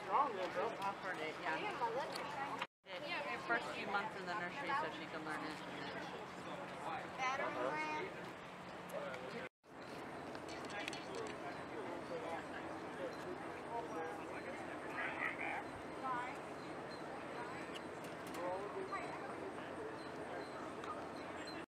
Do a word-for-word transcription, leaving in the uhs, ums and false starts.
Offered it, yeah. Yeah, her first few months in the nursery so she can learn it. And then...